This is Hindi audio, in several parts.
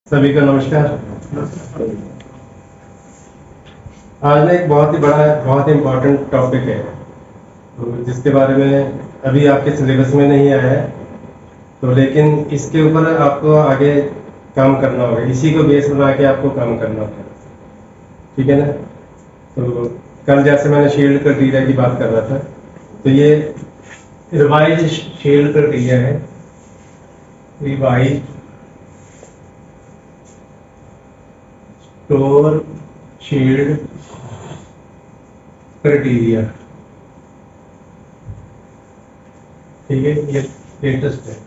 सभी को नमस्कार। आज ना एक बहुत ही बड़ा बहुत ही इम्पोर्टेंट टॉपिक है तो जिसके बारे में अभी आपके सिलेबस में नहीं आया है, तो लेकिन इसके ऊपर आपको आगे काम करना होगा, इसी को बेस बना के आपको काम करना होगा। ठीक है ना। तो कल जैसे मैंने शील्ड क्राइटेरिया की बात कर रहा था, तो ये रिवाइज शील्ड क्राइटेरिया है। रिवाइज स्टोर शील्ड क्राइटेरिया, ठीक है, ये लेटेस्ट है।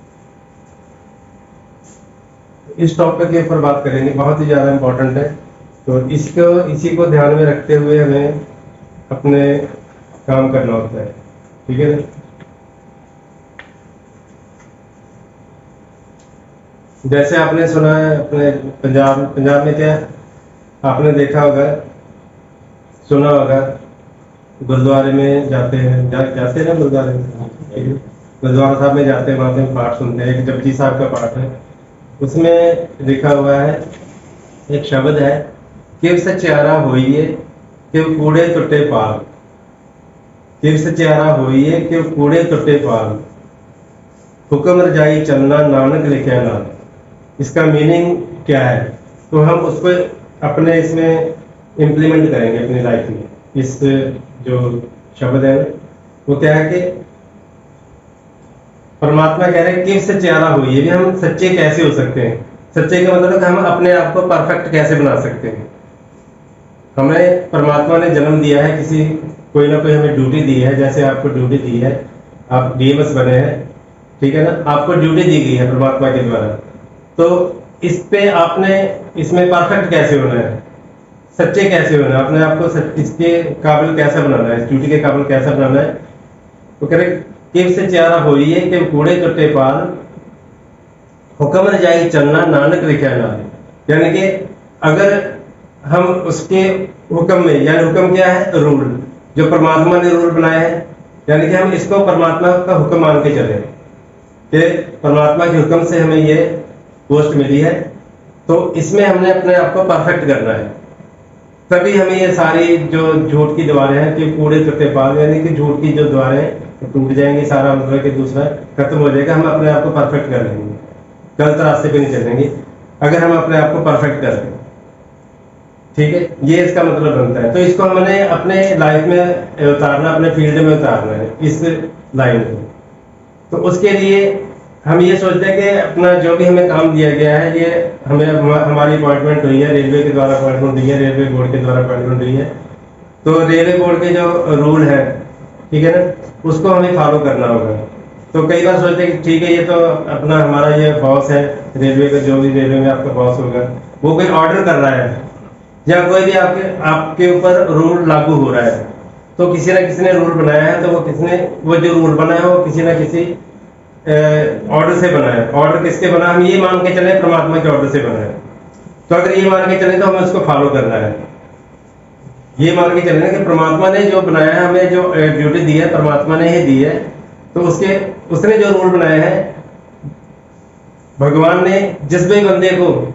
इस टॉपिक के ऊपर बात करेंगे, बहुत ही ज़्यादा इम्पोर्टेंट है। तो इसी को ध्यान में रखते हुए हमें अपने काम करना होता है। ठीक है ना। जैसे आपने सुना है अपने पंजाब में क्या आपने देखा होगा, सुना होगा, गुरुद्वारे में जाते हैं ना, गुरुद्वारे में, गुरुद्वारा साहब में जाते हैं, वहाँ पे पाठ सुनते हैं। एक जपजी साहब का पाठ है, उसमें लिखा हुआ है, एक शब्द है कि सच्चारा होइए कि कूड़े टुटे पाल, कि सच्चारा होइए कि कूड़े टुटे पाल, हुक्म रजाई चलना नानक लिखा नाम। इसका मीनिंग क्या है, तो हम उसको अपने इसमें इम्प्लीमेंट करेंगे अपनी लाइफ में। इस जो शब्द है वो क्या है कि परमात्मा कह रहे हैं कि सच्चारा हुई है, हम सच्चे कैसे हो सकते हैं। सच्चे का मतलब कि हम अपने आप को परफेक्ट कैसे बना सकते हैं। हमें परमात्मा ने जन्म दिया है, किसी कोई ना कोई हमें ड्यूटी दी है। जैसे आपको ड्यूटी दी है, आप डीएमएस बने हैं, ठीक है ना, आपको ड्यूटी दी गई है परमात्मा के द्वारा। तो इस पे आपने इसमें परफेक्ट कैसे होना है, सच्चे कैसे होना है, अपने आप को इसके काबिल कैसे बनाना है, इस ड्यूटी के काबिल कैसे बनाना है। तो कह रहे कि सच्चारा होइए कि कूड़े टुटे पाल, हुक्म रजाई चलना नानक लिखा नाम। यानी कि अगर हम उसके हुक्म में, यानी हुक्म क्या है, रूल, जो परमात्मा ने रूल बनाया है, यानी कि हम इसको परमात्मा का हुक्म मान के चले कि परमात्मा के हुक्म से हमें ये पोस्ट मिली है, तो इसमें हमने अपने आप को परफेक्ट करना है। तभी हमें ये सारी जो झूठ की दीवारें हैं कि कूड़े टुटे पाल, यानी कि झूठ की जो दीवारें टूट जाएंगी, सारा मतलब कि दूसरा खत्म हो जाएगा। हम अपने आप को परफेक्ट कर लेंगे, गलत रास्ते पे नहीं चलेंगे अगर हम अपने आप को परफेक्ट कर लें। ठीक है, ये इसका मतलब बनता है। तो इसको हमने अपने लाइफ में उतारना, अपने फील्ड में उतारना है इस लाइन को। तो उसके लिए हम ये सोचते हैं कि अपना जो भी हमें काम दिया गया है, ये हमें हमारी अपॉइंटमेंट हुई है, रेलवे के द्वारा अपॉइंटमेंट हुई है, रेलवे बोर्ड के द्वारा अपॉइंटमेंट हुई है। तो रेलवे बोर्ड के जो रूल है, ठीक है ना, उसको हमें फॉलो करना होगा। तो कई बार सोचते हैं कि ठीक है, ये तो अपना हमारा ये बॉस है रेलवे का, जो भी रेलवे में आपका बॉस होगा, वो कोई ऑर्डर कर रहा है या कोई भी आपके ऊपर रूल लागू हो रहा है। तो किसी ना किसी ने रूल बनाया है, तो वो जो रूल बनाया है वो किसी ना किसी ऑर्डर से बना है। ऑर्डर किसके बना, हम ये मान के चले परमात्मा के ऑर्डर से बना है। तो अगर ये मान के चले तो हमें उसको फॉलो करना है। ये मान के चले ना कि परमात्मा ने जो बनाया है, हमें जो ड्यूटी दी है परमात्मा ने ही दी है, तो उसने जो रूल बनाया है, भगवान ने जिस भी बंदे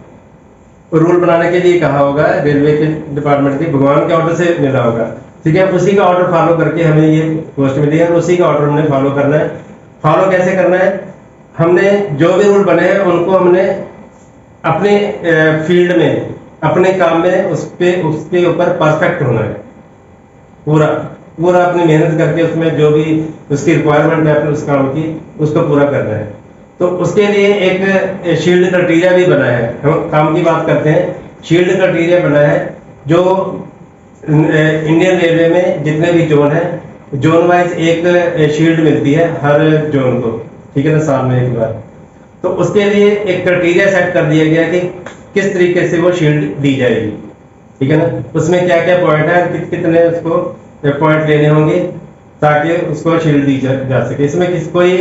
को रूल बनाने के लिए कहा होगा, रेलवे के डिपार्टमेंट के भगवान के ऑर्डर से मिला होगा। ठीक है, उसी का ऑर्डर फॉलो करके हमें ये पोस्ट मिली है, उसी का ऑर्डर हमने फॉलो करना है। फॉलो कैसे करना है, हमने जो भी रूल बने हैं उनको हमने अपने फील्ड में, अपने काम में उसके ऊपर परफेक्ट होना है। पूरा अपनी मेहनत करके उसमें जो भी उसकी रिक्वायरमेंट है अपने उस काम की, उसको पूरा करना है। तो उसके लिए एक शील्ड क्राइटेरिया भी बना है। हम काम की बात करते हैं, शील्ड क्राइटेरिया बना है जो इंडियन रेलवे में जितने भी जोन है, जोन वाइज एक शील्ड मिलती है हर जोन को, ठीक है ना, साल में एक बार। तो उसके लिए एक क्राइटेरिया सेट कर दिया गया कि किस तरीके से वो शील्ड दी जाएगी। ठीक है ना, उसमें क्या क्या पॉइंट है, कितने उसको पॉइंट लेने होंगे ताकि उसको शील्ड दी जा सके। इसमें कोई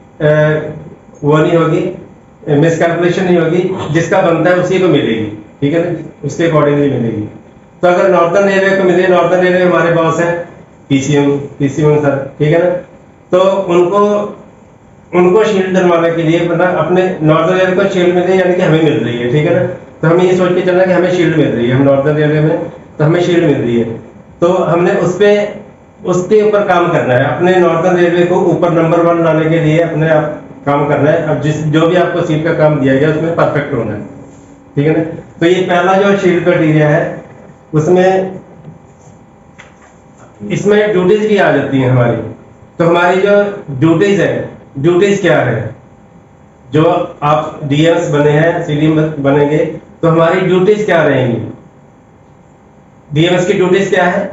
वो नहीं होगी, मिसकैलकुलेशन नहीं होगी, जिसका बनता है उसी को मिलेगी। ठीक है ना, उसके अकॉर्डिंगली मिलेगी। तो अगर नॉर्दर्न रेलवे को मिले, नॉर्दर्न रेलवे हमारे बॉस हैं पीसीएम सर, ठीक है ना, तो उनको उनको शील्ड दिलवाने के लिए, मतलब अपने नॉर्दर्न एरिया को शील्ड मिल रही है, यानी कि हमें मिल रही है, ठीक है ना। तो हमें ये सोच के चलना कि हमें शील्ड मिल रही है, हम नॉर्दर्न एरिया में तो हमें शील्ड मिल रही है, तो हमने उसके ऊपर काम करना है, अपने नॉर्दर्न रेलवे को ऊपर नंबर 1 लाने के लिए अपने आप काम करना है। अब जो भी आपको सीट का काम दिया गया उसमें परफेक्ट होना है, ठीक है ना। तो ये पहला जो शील्ड क्राइटेरिया है, उसमें इसमें ड्यूटीज भी आ जाती हैं हमारी। तो हमारी जो ड्यूटीज है, ड्यूटीज क्या है, जो आप डीएमएस बने हैं, सीडीएम बनेंगे, तो हमारी ड्यूटीज क्या रहेंगी। डीएमएस की ड्यूटीज क्या है,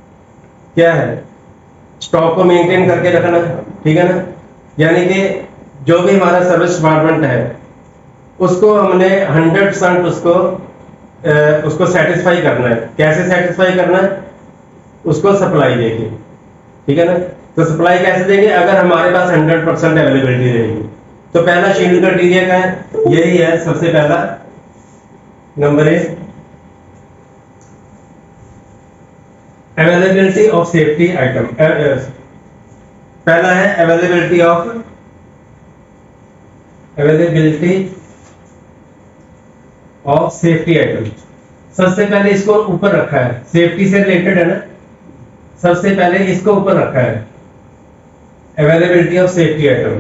स्टॉक को मेंटेन करके रखना, ठीक है ना। यानी कि जो भी हमारा सर्विस डिपार्टमेंट है उसको हमने 100% उसको सेटिस्फाई करना है। कैसे सेटिस्फाई करना है, उसको सप्लाई देके, ठीक है ना। तो सप्लाई कैसे देंगे, अगर हमारे पास 100% अवेलेबिलिटी रहेगी। तो पहला शील्ड क्राइटेरिया का है, यही है सबसे पहला नंबर है, अवेलेबिलिटी ऑफ सेफ्टी आइटम। पहला है अवेलेबिलिटी ऑफ सेफ्टी आइटम। सबसे पहले इसको ऊपर रखा है, सेफ्टी से रिलेटेड है ना, सबसे पहले इसको ऊपर रखा है, अवेलेबिलिटी ऑफ सेफ्टी आइटम,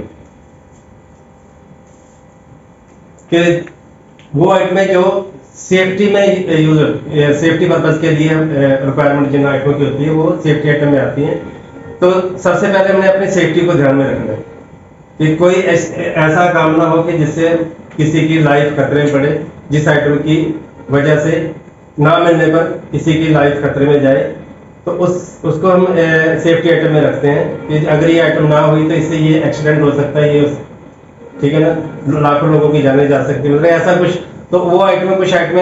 कि वो आइटम है जो सेफ्टी में यूज, सेफ्टी पर्पज के लिए रिक्वायरमेंट जिन आइटमों की होती है वो सेफ्टी आइटम में आती हैं। तो सबसे पहले हमने अपनी सेफ्टी को ध्यान में रखना है कि कोई ऐसा काम ना हो कि जिससे किसी की लाइफ खतरे में पड़े, जिस आइटम की वजह से ना मिलने पर किसी की लाइफ खतरे में जाए, तो उसको हम सेफ्टी आइटम में रखते हैं कि अगर ये आइटम ना हुई तो इससे ये एक्सीडेंट हो सकता है, ये ठीक है ना, लाखों लोगों की जाने जा सकती है, मतलब ऐसा कुछ। तो वो आइटम कुछ आइटम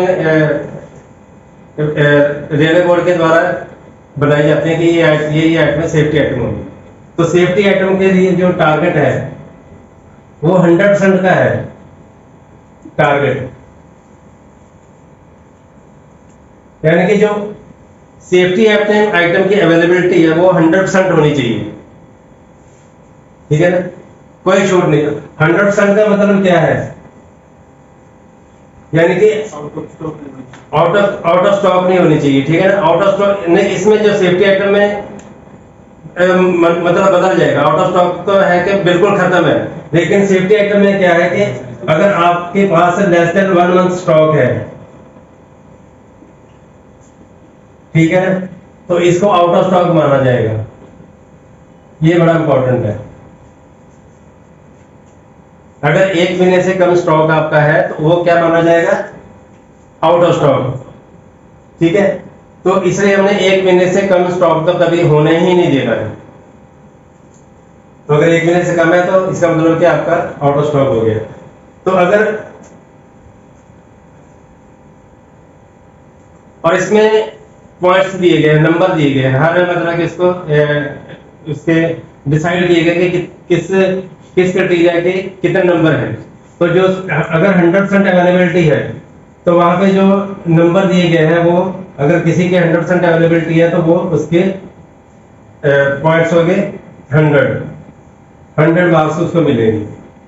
रेलवे बोर्ड के द्वारा बनाई जाती है कि ये आइटम सेफ्टी आइटम होगी। तो सेफ्टी आइटम के लिए जो टारगेट है वो 100% का है टारगेट, यानी कि जो सेफ्टी आइटम की अवेलेबिलिटी है वो 100% होनी चाहिए, ठीक है ना, कोई छूट नहीं। 100% का मतलब क्या है, यानी कि आउट ऑफ स्टॉक नहीं होनी चाहिए, ठीक है ना। आउट ऑफ स्टॉक नहीं, इसमें जो सेफ्टी आइटम में मतलब बदल जाएगा। आउट ऑफ स्टॉक तो है कि बिल्कुल खत्म है, लेकिन सेफ्टी आइटम में क्या है कि अगर आपके पास लेस देन 1 मंथ स्टॉक है, ठीक है, तो इसको आउट ऑफ स्टॉक माना जाएगा। ये बड़ा इंपॉर्टेंट है। अगर 1 महीने से कम स्टॉक आपका है तो वो क्या माना जाएगा, आउट ऑफ स्टॉक, ठीक है। तो इसलिए हमने 1 महीने से कम स्टॉक तो कभी होने ही नहीं देना है। तो अगर 1 महीने से कम है तो इसका मतलब क्या, आपका आउट ऑफ स्टॉक हो गया। तो अगर, और इसमें पॉइंट्स दिए गए, नंबर दिए गए, हर मतलब कि इसको उसके डिसाइड किए गए कि किस क्राइटेरिया के कितने नंबर हैं। तो जो अगर 100% अवेलेबिलिटी है तो वहां पे जो नंबर दिए गए हैं वो, अगर किसी के 100% अवेलेबिलिटी है तो वो उसके पॉइंट्स हो गए 100 मार्क्स उसको मिलेंगे,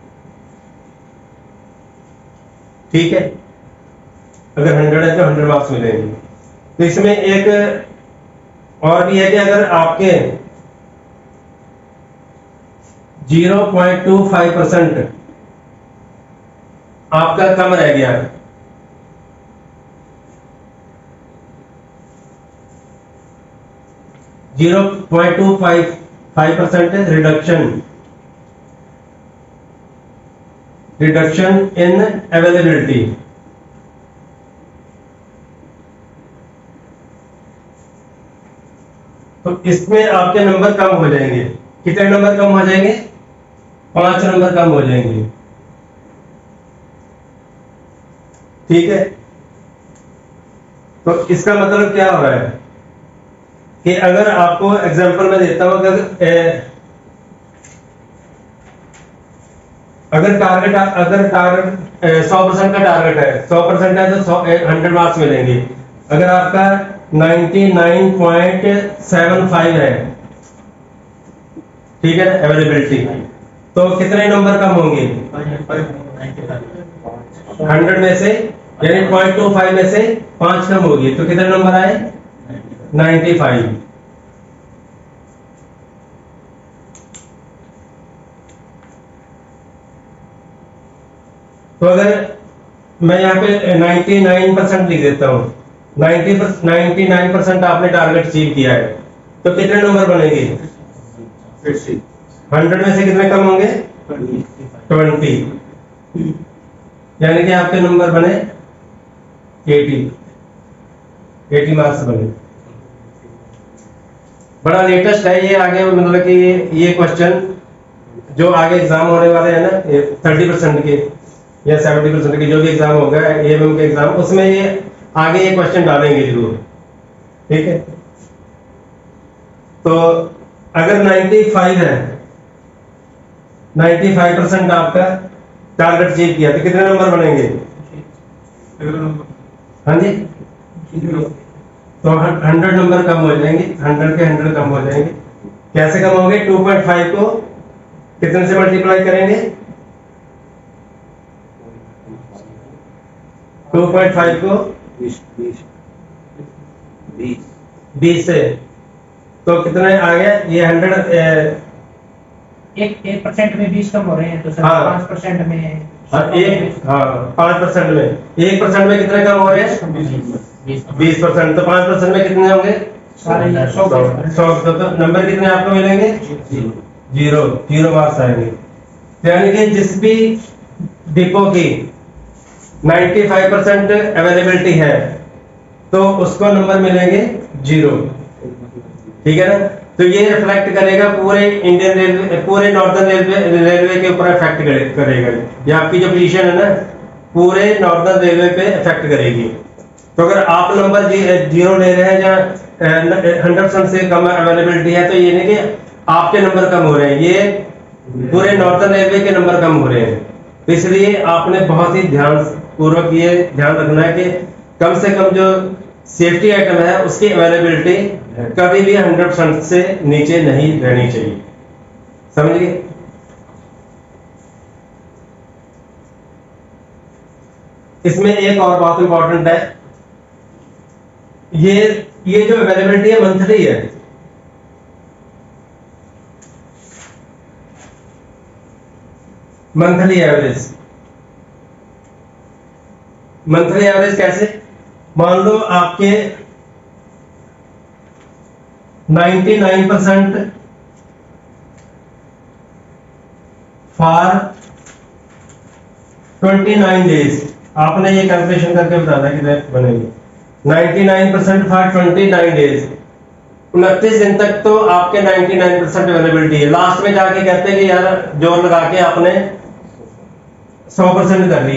ठीक है। अगर 100 है तो 100 मार्क्स मिलेंगे। तो इसमें एक और भी है कि अगर आपके 0.25% आपका कम रह गया, 0.25% रिडक्शन इन अवेलेबिलिटी, तो इसमें आपके नंबर कम हो जाएंगे। कितने नंबर कम हो जाएंगे, 5 नंबर कम हो जाएंगे, ठीक है। तो इसका मतलब क्या हो रहा है कि अगर आपको एग्जांपल मैं देता हूं, अगर टारगेट 100% का टारगेट है, 100% है तो 100 मार्क्स मिलेंगे। अगर आपका 99.75 है, ठीक है ना, अवेलेबिलिटी, तो कितने नंबर कम होंगे 100 में से, यानी 0.25 में से 5 कम होगी, तो कितने नंबर आए 95। तो अगर मैं यहाँ पे 99% लिख देता हूँ, 99% आपने टारगेट अचीव किया है, तो कितने नंबर बनेंगे 100 में से कितने कम होंगे 20, यानी कि आपके नंबर बने 80 मार्क्स बने। बड़ा लेटेस्ट है ये, आगे मतलब कि ये क्वेश्चन जो आगे एग्जाम होने वाले हैं ना 30% के या 70% के जो भी एग्जाम होगा एएमएम के एग्जाम, उसमें ये आगे ये क्वेश्चन डालेंगे जरूर, ठीक है। तो अगर 95 है, 95% आपका टारगेट अचीव किया, तो कितने नंबर बनेंगे हाँ जी, तो 100 नंबर कम हो जाएंगे, 100 के 100 कम हो जाएंगे। कैसे कम होंगे 2.5 को कितने से मल्टीप्लाई करेंगे 2.5 को 20 से, तो कितने आ गया ये 100 1% में 20 कम हो रहे हैं, तो सर 5% में 5% में 1% में कितने कम हो रहे हैं 20%, तो 5% में कितने होंगे 100। तो नंबर कितने आपको मिलेंगे 0 मार्क्स आएंगे। यानी कि जिस भी डिपो की 95% अवेलेबिलिटी है तो उसको नंबर मिलेंगे 0, ठीक है ना। तो ये रिफ्लेक्ट करेगा पूरे इंडियन रेलवे, पूरे नॉर्दर्न रेलवे के ऊपर इफेक्ट करेगा। ये आपकी जो पोजीशन है ना पूरे नॉर्दर्न रेलवे पे इफेक्ट करेगी। तो अगर आप नंबर 0 ले रहे हैं या 100% से कम अवेलेबिलिटी है, तो ये नहीं कि आपके नंबर कम हो रहे हैं, ये पूरे नॉर्दर्न रेलवे के नंबर कम हो रहे हैं। तो इसलिए आपने बहुत ही ध्यान पूर्वक ये ध्यान रखना है कि कम से कम जो सेफ्टी आइटम है उसकी अवेलेबिलिटी कभी भी 100% से नीचे नहीं रहनी चाहिए, समझ गए। इसमें एक और बात इंपॉर्टेंट है, ये जो अवेलेबिलिटी है मंथली है, मंथली एवरेज। मंथली एवरेज कैसे, मान लो आपके 99% फॉर 29 डेज, आपने ये कैलकुलेशन करके बताना कितने बनेंगे। 99% फॉर 29 डेज, 29 दिन तक तो आपके 99% अवेलेबिलिटी है। लास्ट में जाके कहते हैं कि यार जोर लगा के आपने 100% कर ली,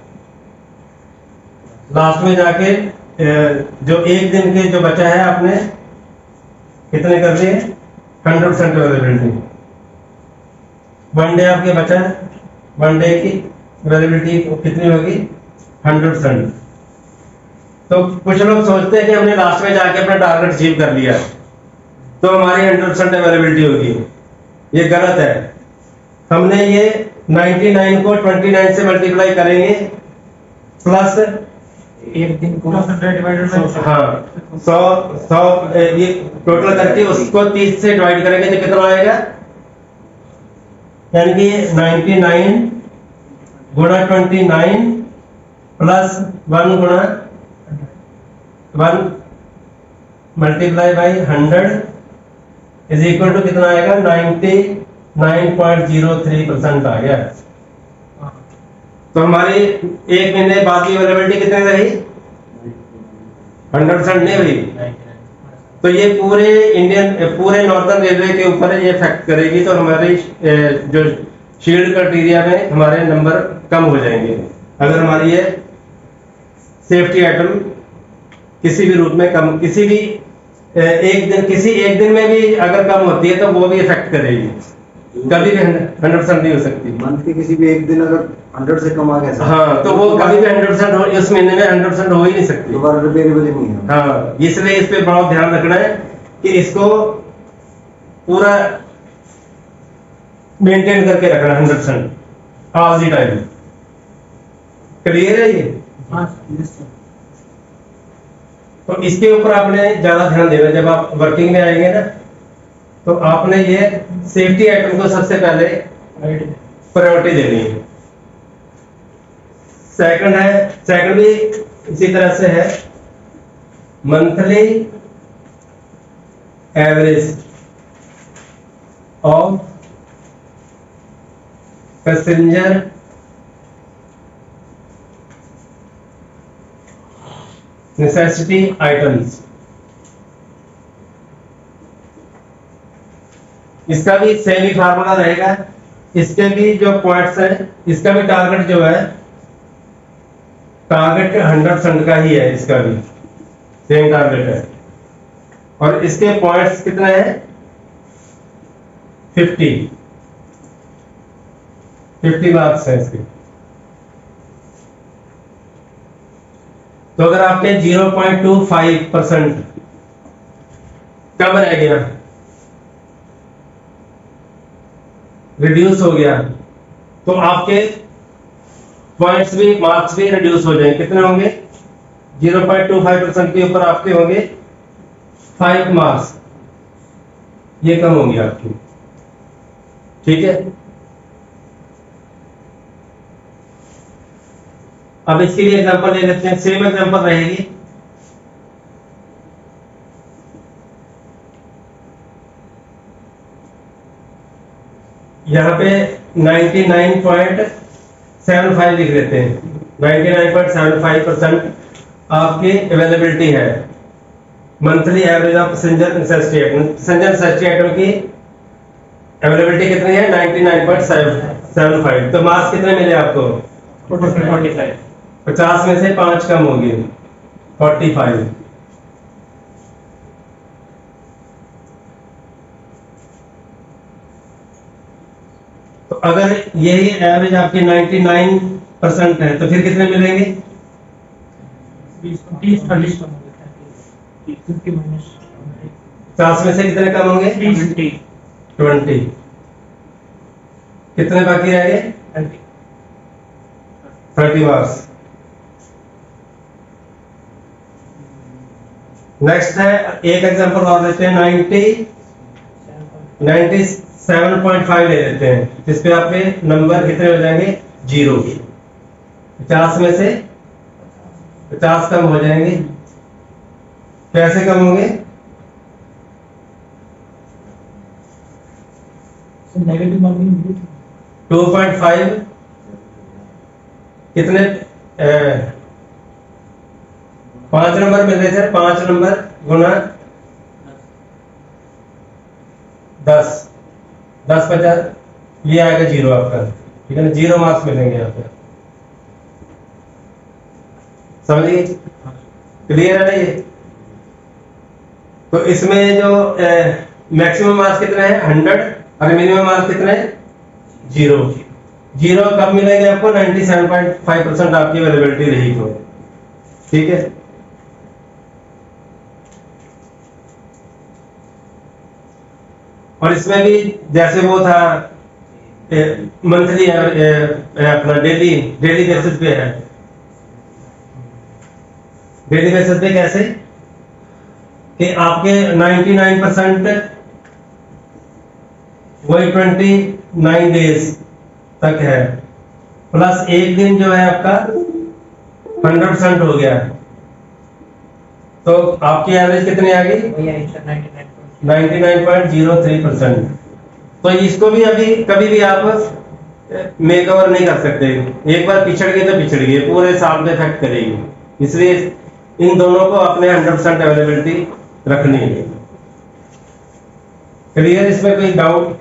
लास्ट में जाके जो एक दिन के जो बचा है आपने कितने कर लिए 100% अवेलेबिलिटी। 1 डे आपके बचा है, 1 डे की अवेलेबिलिटी कितनी होगी 100%। तो कुछ लोग सोचते हैं कि हमने लास्ट में जाके अपना टारगेट अचीव कर लिया तो हमारी 100% अवेलेबिलिटी होगी, ये गलत है। हमने ये 99 को 29 से मल्टीप्लाई करेंगे प्लस एक दिन को हाँ 100 ये टोटल करके उसको 30 से डिवाइड करेंगे तो कितना आएगा, यानी कि 99 गुणा 29 प्लस 1 गुणा 1 multiply by 100 is equal to कितना आएगा 99.03% आ गया। तो हमारी एक महीने बाद की अवेलेबिलिटी कितनी रही 100% नहीं रही। तो ये पूरे नॉर्दर्न रेलवे के ऊपर ये इफेक्ट करेगी, तो हमारी जो शील्ड क्राइटेरिया में हमारे नंबर कम हो जाएंगे अगर हमारी ये सेफ्टी आइटम किसी भी रूप में कम, किसी भी एक दिन में भी अगर कम होती है तो वो भी इफेक्ट करेगी, कभी भी 100% नहीं हो सकती। मंथ के किसी भी एक दिन अगर 100 से कम आ गया हाँ तो वो कभी भी 100% हो, इस महीने में 100% हो ही नहीं सकती, दोबारा रिपेयरेबल ही नहीं है। हाँ इसलिए इस पे बहुत ध्यान रखना है कि इसको पूरा मेंटेन करके रखना 100% ऑल द टाइम। क्लियर है ये? हाँ सर। तो इसके ऊपर आपने ज्यादा ध्यान देना। जब आप वर्किंग में आएंगे ना, तो आपने ये सेफ्टी आइटम को सबसे पहले प्रायोरिटी देनी है। सेकंड भी इसी तरह से है, monthly average of passenger necessity items. इसका भी सेम ही फार्मूला रहेगा। इसके भी जो पॉइंट्स हैं, इसका भी टारगेट जो है, टारगेट 100% का ही है। इसका भी सेम टारगेट है। और इसके पॉइंट्स कितने हैं? 50 मार्क्स है इसके। तो अगर आपके 0.25% कम रह गया, रिड्यूस हो गया, तो आपके पॉइंट्स भी, मार्क्स भी रिड्यूस हो जाएंगे। कितने होंगे? 0.25% के ऊपर आपके होंगे 5 मार्क्स, ये कम होंगे आपकी। ठीक है। अब इसके लिए एग्जांपल ले लेते हैं। सेम एग्जांपल रहेगी। यहाँ पे 99.75 लिख लेते हैं। 99.75% आपकी अवेलेबिलिटी है। Monthly average of passenger necessity item. Passenger necessity item की अवेलेबिलिटी कितनी है? 99.75। तो मार्क्स कितने मिले आपको? 45। 50 में से 5 कम हो गए, 45। तो अगर यही एवरेज आपकी 99% है, तो फिर कितने मिलेंगे? 50 में से कितने कम होंगे? 20। कितने बाकी रह गए? 30 मार्क्स। नेक्स्ट है, एक एग्जांपल और लेते हैं। 97.5 ले लेते हैं, जिसपे आपके नंबर कितने हो जाएंगे? 0। 50 में से 50 कम हो जाएंगे। कैसे कम होंगे? नेगेटिव मार्किंग 2.5 कितने 5 नंबर मिल रहे थे। 5 नंबर गुना 10, 10 50, ये आएगा 0 आपका। ठीक है ना? 0 मार्क्स मिलेंगे यहाँ पे। समझिए? क्लियर है ना ये? तो इसमें जो मैक्सिमम मार्क्स कितने हैं? 100। और मिनिमम मार्क्स कितने हैं? 0। 0 कब मिलेंगे आपको? 97.5% आपकी अवेलेबिलिटी रही तो। ठीक है। और इसमें भी जैसे वो था मंथली, अपना डेली बेसिस पे है। डेली बेसिस पे कैसे कि आपके 99% वही 29 डेज तक है, प्लस एक दिन जो है आपका 100% हो गया, तो आपकी एवरेज कितनी आ गई? 99.03%। तो इसको भी अभी कभी भी आप मेक ओवर नहीं कर सकते। एक बार पिछड़ गए तो पिछड़ गए, पूरे साल में इफेक्ट करेगी। इसलिए इन दोनों को अपने 100% अवेलेबिलिटी रखनी है। क्लियर? इसमें कोई डाउट?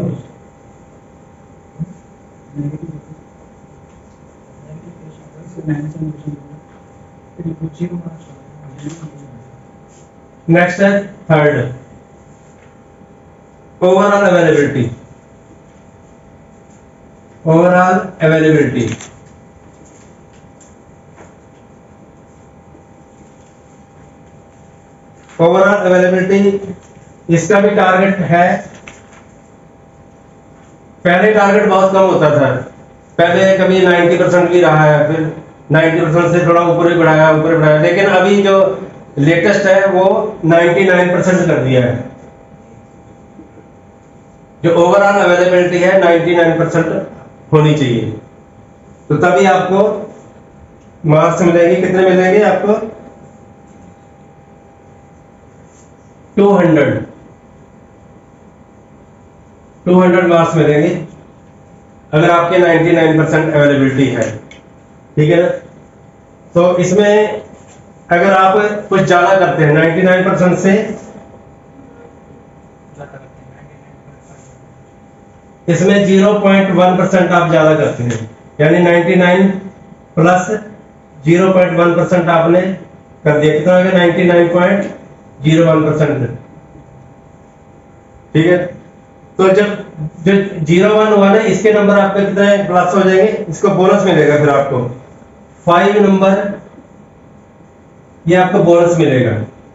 नेक्स्ट है third, overall availability. Overall availability इसका भी टारगेट है पहले टारगेट बहुत कम होता था, पहले कभी 90% भी रहा है, फिर 90% से थोड़ा ऊपर भी बढ़ाया, लेकिन अभी जो लेटेस्ट है वो 99% कर दिया है। जो ओवरऑल अवेलेबिलिटी है 99% होनी चाहिए, तो तभी आपको मार्क्स मिलेंगे। कितने मिलेंगे आपको? 200 मार्क्स मिलेंगे अगर आपके 99% अवेलेबिलिटी है, ठीक है ना। तो इसमें अगर आप कुछ ज्यादा करते हैं 99% से, इसमें 0.1% आप ज्यादा करते हैं, यानी 99 प्लस 0.1% आपने कर दिया, कितना हो गया? 99.01%, ठीक है। तो जब जो 01 हुआ ना, इसके नंबर आपके कितने प्लस हो जाएंगे, इसको बोनस मिलेगा, फिर आपको 5 नंबर ये आपको बोनस मिलेगा,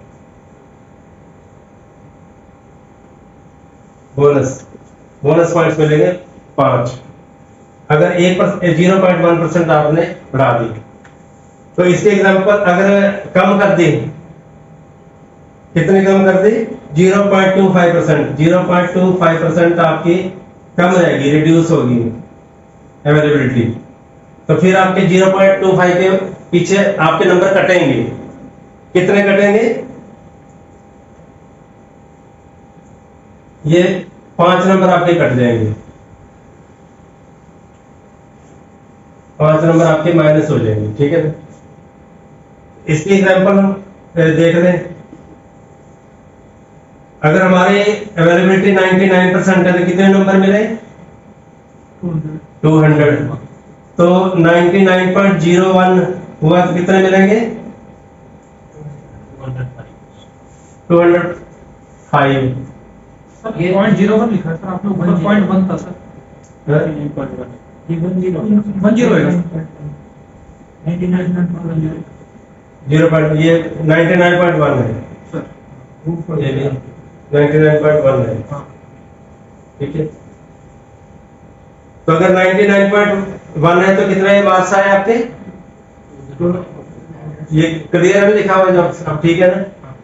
बोनस पॉइंट्स मिलेंगे 5 अगर 0.1% आपने बढ़ा दी। तो इसके एग्जांपल अगर कम कर दी, कितनी कम कर दी? 0.25%, 0.25% आपकी कम रहेगी, रिड्यूस होगी अवेलेबिलिटी। तो फिर आपके 0.25 के पीछे आपके नंबर कटेंगे, कितने कटेंगे? ये 5 नंबर आपके कट जाएंगे, 5 नंबर आपके माइनस हो जाएंगे, ठीक है। इसकी एग्जांपल हम देख लें। अगर हमारे अवेलेबिलिटी 99% है तो कितने नंबर मिले? 200। तो 99.01 हुआ तो कितने मिलेंगे? 205। ये 0.01 लिखा है सर आपने, ऊपर 0.1 था सर। 10 होगा 0. ये 99.1 है सर, ये भी 99.1 है, ठीक है। तो अगर 99.1 है तो कितने मार्क्स आए आपके? ये क्लियर है लिखा हुआ जो अब, ठीक है ना।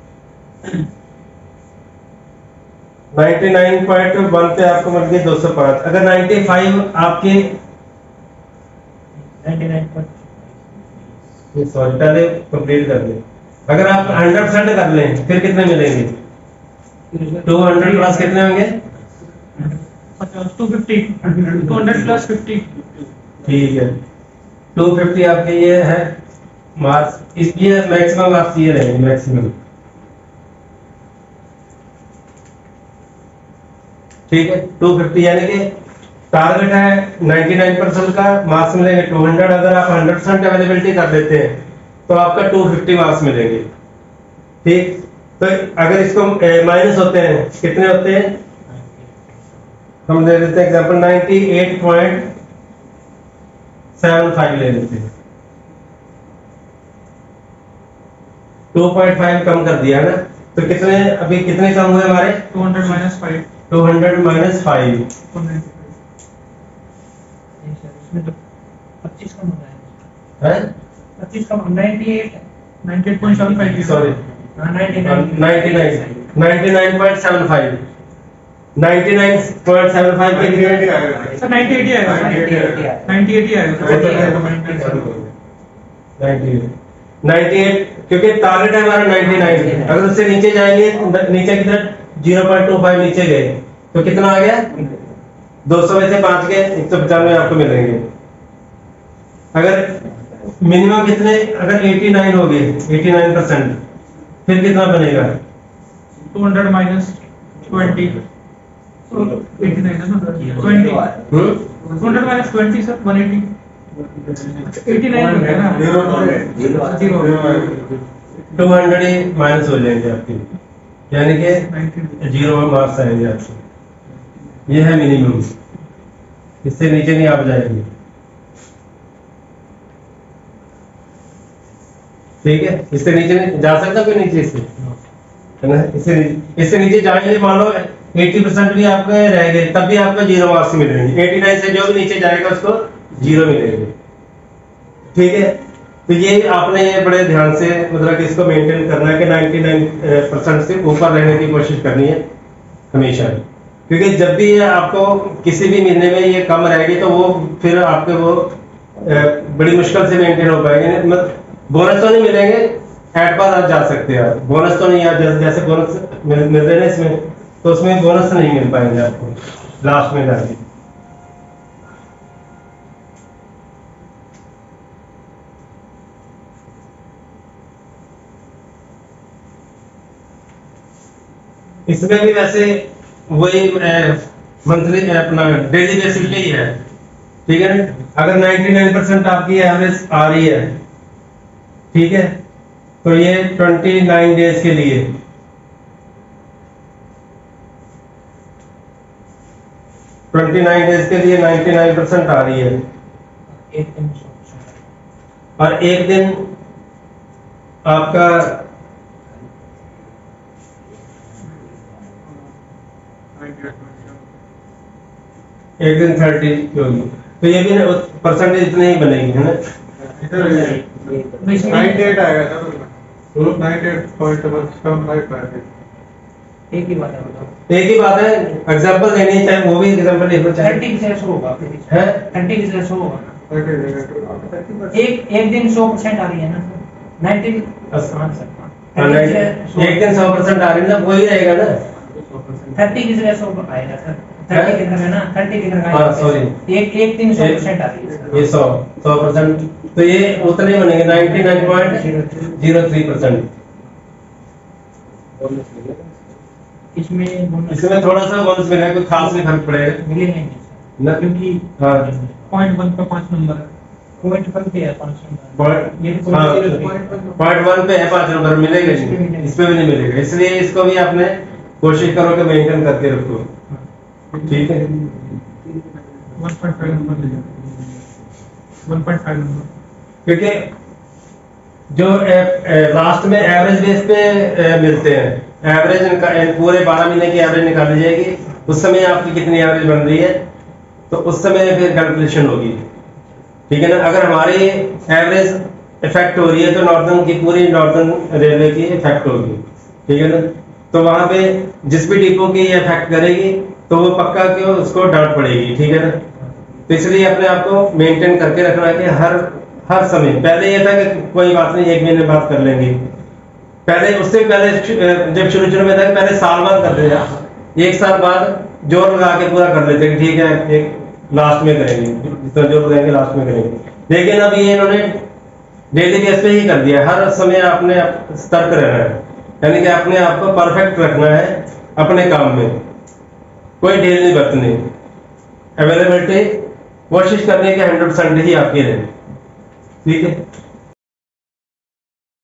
99.1 पे आपको मिल गए 205। अगर 95 आपके, सॉरी पहले कंप्लीट कर लें। अगर आप 100% कर लें फिर कितने मिलेंगे? 200 प्लस कितने होंगे? 250, 200 प्लस 50, ठीक है। 250 आपके ये है मार्क्स, इसलिए मैक्सिमम मार्क्स ये रहेंगे, मैक्सिमम, ठीक है। 250 यानी कि टारगेट है 99% का, मार्क्स मिलेंगे 200। अगर आप 100% अवेलेबिलिटी कर देते हैं तो आपका 250 मार्क्स मिलेंगे, ठीक। तो अगर इसको माइनस होते हैं, कितने होते हैं? हम ले लेते हैं एग्जांपल 98.75 ले लेते हैं, 2.5 कम कर दिया ना। तो कितने अभी कितने कम हुए हमारे? 200 माइनस 5, 200 माइनस 5, इसमें तो 25 कम हो रहा है, 25 कम, 98.75, सॉरी 99.75 99.75 के लिए सर 90-80 आएगा, 90-80 आएगा 98, क्योंकि टारगेट है हमारा 99। अगर उससे नीचे जाएंगे, नीचे की तरफ 0.25 नीचे गए तो कितना आ गया? 200 में से 5 के 195 आपको मिलेंगे। अगर मिनिमम कितने, अगर 89 हो गए, 89% फिर कितना बनेगा? 200 माइनस 20, 89 है ना, 20, 200 माइनस 20 सर 180, 89 हो गया ना, 200 ही माइनस हो जाएंगे आपके, यानी कि 0 मार्क्स आएंगे आपके। ये है मिनिमम, इससे नीचे नहीं आप जाएंगे, ठीक है। इससे नीचे नहीं जा सकता कोई नीचे, इससे है ना। इससे नीचे जाएंगे, मान लो 80% भी आपके रह गए तब भी आपको 0 मार्क्स मिलेंगे। 89 से जो भी नीचे जाएगा उसको 0 मिलेंगे। ठीक है, तो ये आपने ये बड़े ध्यान से मतलब कि इसको मेंटेन करना है कि 99% से ऊपर रहने की कोशिश करनी है हमेशा, क्योंकि जब भी आपको किसी भी महीने में ये कम रहेगी तो वो फिर आपके वो बड़ी मुश्किल से मेंटेन हो पाएंगे। मतलब बोनस तो नहीं मिलेंगे, एट बार आप जा सकते हैं, आप बोनस तो नहीं, जैसे बोनस मिल रहे हैं इसमें, तो उसमें बोनस नहीं मिल पाएंगे आपको लास्ट में जाके। इसमें भी वैसे वही मंथली अपना डेली बेसिस पे ही है। ठीक है ना, अगर 99% आपकी एवरेज आ रही है, ठीक है, तो ये 29 डेज के लिए डेज के लिए 99% आ रही है, और एक दिन आपका एक दिन 30 होगी, तो ये भी परसेंटेज इतने ही बनेगी, है ना। 98 आएगा सर, 98.15 एक ही बात है, बताओ एक ही बात है, एग्जांपल देनी है, चाहे वो भी एग्जांपल लिखो, चाहे 30 से 100 होगा, है 30 से 100 होगा ना, एक दिन 100% आ रही है ना, 90 एक दिन 100% आ रही है ना, वही रहेगा ना। 30 की जगह 100 आएगा सर, 30 कितना है ना, 30 कितना हाँ सॉरी, एक दिन 100% आ रही है, ये 100%, तो ये उतने बनेंगे 99.03%। इसमें थोड़ा सा बोनस मिलेगा, कोई खास नहीं फर्क पड़ेगा, मिलेगा नहीं ना, क्योंकि हाँ पॉइंट 1 पे 5 नंबर है, पॉइंट 1 पे है 5 नंबर, ये पॉइंट 1 पे है 5 नंबर, मिलेगा नहीं, इस पे भी नहीं मिलेगा, इसलिए इसको भी आपने कोशिश करो कि मेंटेन करके रखो। ठीक है, 1.5 नंबर ले जाओ, 1.5 नंबर, क्योंकि जो लास्ट में एवरेज बेस पे मिलते हैं, एवरेज पूरे 12 महीने की एवरेज निकाली जाएगी, उस समय आपकी कितनी एवरेज बन रही है, तो उस समय फिर कैलकुलेशन होगी। ठीक है ना, अगर हमारी एवरेज इफेक्ट हो रही है तो नॉर्दर्न की, पूरी नॉर्दर्न रेलवे की इफेक्ट होगी। ठीक है ना, तो वहां पे जिस भी डिपो की ये इफेक्ट करेगी तो वो पक्का कि उसको डांट पड़ेगी। ठीक है ना, तो इसलिए अपने आप को मेंटेन करके रखना है कि हर समय, पहले ये था कि कोई बात नहीं, एक महीने बात कर लेंगे, पहले उससे पहले जब शुरू में था कि पहले साल बाद कर देगा, एक साल बाद जोर लगा के पूरा कर लेते कि ठीक है एक लास्ट में करेंगे, जितना जोर लगाएंगे लास्ट में करेंगे। लेकिन अब ये इन्होंने डेली बेस पे ही कर दिया, हर समय आपने सतर्क रहना है, यानी कि अपने आप को परफेक्ट रखना है अपने काम में, कोई ढील नहीं बरतनी, अवेलेबिलिटी कोशिश करने की 100% ही आपकी रहे। ठीक है।